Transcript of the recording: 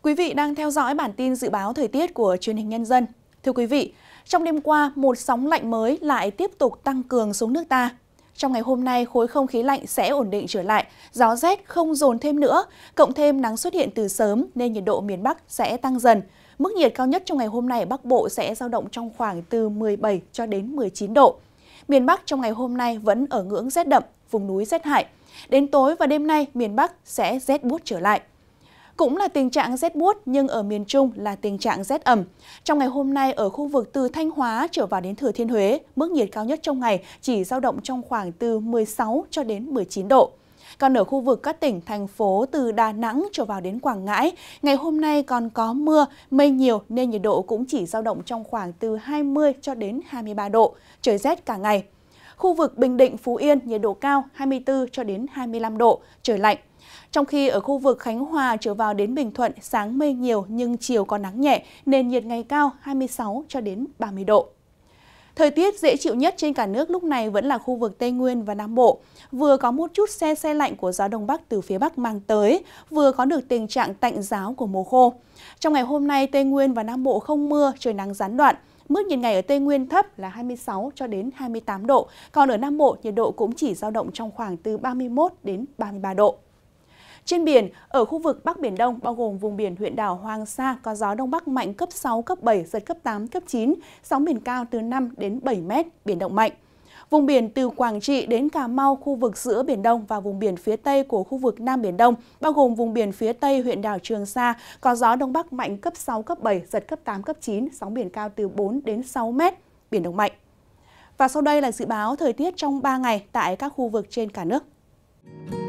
Quý vị đang theo dõi bản tin dự báo thời tiết của Truyền hình Nhân dân. Thưa quý vị, trong đêm qua, một sóng lạnh mới lại tiếp tục tăng cường xuống nước ta. Trong ngày hôm nay, khối không khí lạnh sẽ ổn định trở lại, gió rét không dồn thêm nữa, cộng thêm nắng xuất hiện từ sớm nên nhiệt độ miền Bắc sẽ tăng dần. Mức nhiệt cao nhất trong ngày hôm nay ở Bắc Bộ sẽ dao động trong khoảng từ 17 cho đến 19 độ. Miền Bắc trong ngày hôm nay vẫn ở ngưỡng rét đậm, vùng núi rét hại. Đến tối và đêm nay, miền Bắc sẽ rét buốt trở lại. Cũng là tình trạng rét buốt nhưng ở miền Trung là tình trạng rét ẩm. Trong ngày hôm nay ở khu vực từ Thanh Hóa trở vào đến Thừa Thiên Huế, mức nhiệt cao nhất trong ngày chỉ dao động trong khoảng từ 16 cho đến 19 độ. Còn ở khu vực các tỉnh, thành phố từ Đà Nẵng trở vào đến Quảng Ngãi, ngày hôm nay còn có mưa, mây nhiều nên nhiệt độ cũng chỉ dao động trong khoảng từ 20 cho đến 23 độ, trời rét cả ngày. Khu vực Bình Định, Phú Yên nhiệt độ cao 24 cho đến 25 độ, trời lạnh. Trong khi ở khu vực Khánh Hòa trở vào đến Bình Thuận sáng mây nhiều nhưng chiều có nắng nhẹ nên nhiệt ngày cao 26 cho đến 30 độ. Thời tiết dễ chịu nhất trên cả nước lúc này vẫn là khu vực Tây Nguyên và Nam Bộ. Vừa có một chút se lạnh của gió Đông Bắc từ phía Bắc mang tới, vừa có được tình trạng tạnh giáo của mùa khô. Trong ngày hôm nay, Tây Nguyên và Nam Bộ không mưa, trời nắng gián đoạn. Mức nhiệt ngày ở Tây Nguyên thấp là 26 cho đến 28 độ, còn ở Nam Bộ nhiệt độ cũng chỉ dao động trong khoảng từ 31 đến 33 độ. Trên biển, ở khu vực Bắc Biển Đông, bao gồm vùng biển huyện đảo Hoàng Sa, có gió Đông Bắc mạnh cấp 6, cấp 7, giật cấp 8, cấp 9, sóng biển cao từ 5 đến 7 mét, biển động mạnh. Vùng biển từ Quảng Trị đến Cà Mau, khu vực giữa Biển Đông và vùng biển phía Tây của khu vực Nam Biển Đông, bao gồm vùng biển phía Tây huyện đảo Trường Sa, có gió Đông Bắc mạnh cấp 6, cấp 7, giật cấp 8, cấp 9, sóng biển cao từ 4 đến 6 mét, biển động mạnh. Và sau đây là dự báo thời tiết trong 3 ngày tại các khu vực trên cả nước.